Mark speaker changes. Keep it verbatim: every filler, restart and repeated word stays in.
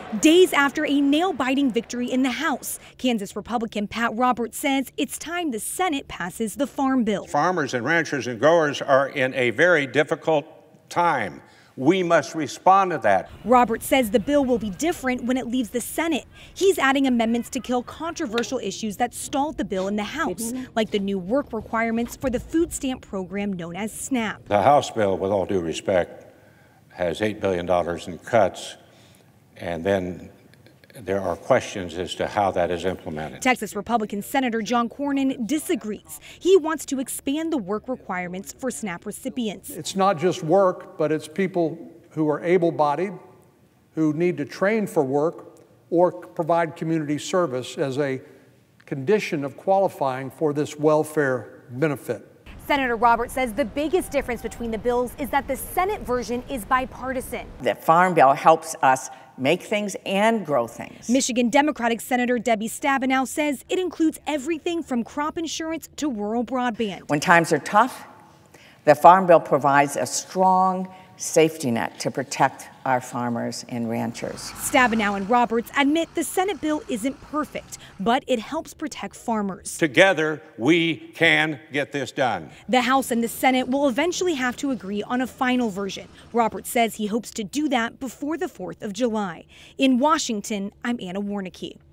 Speaker 1: Days after a nail-biting victory in the House, Kansas Republican Pat Roberts says it's time the Senate passes the Farm Bill.
Speaker 2: Farmers and ranchers and growers are in a very difficult time. We must respond to that.
Speaker 1: Roberts says the bill will be different when it leaves the Senate. He's adding amendments to kill controversial issues that stalled the bill in the House, like the new work requirements for the food stamp program known as SNAP.
Speaker 2: The House bill, with all due respect, has eight billion dollars in cuts, and then there are questions as to how that is implemented.
Speaker 1: Texas Republican Senator John Cornyn disagrees. He wants to expand the work requirements for SNAP recipients.
Speaker 3: It's not just work, but it's people who are able-bodied, who need to train for work or provide community service as a condition of qualifying for this welfare benefit.
Speaker 1: Senator Roberts says the biggest difference between the bills is that the Senate version is bipartisan.
Speaker 4: The Farm Bill helps us make things and grow things.
Speaker 1: Michigan Democratic Senator Debbie Stabenow says it includes everything from crop insurance to rural broadband.
Speaker 4: When times are tough, the Farm Bill provides a strong safety net to protect our farmers and ranchers.
Speaker 1: Stabenow and Roberts admit the Senate bill isn't perfect, but it helps protect farmers.
Speaker 2: Together, we can get this done.
Speaker 1: The House and the Senate will eventually have to agree on a final version. Roberts says he hopes to do that before the fourth of July. In Washington, I'm Anna Warnicki.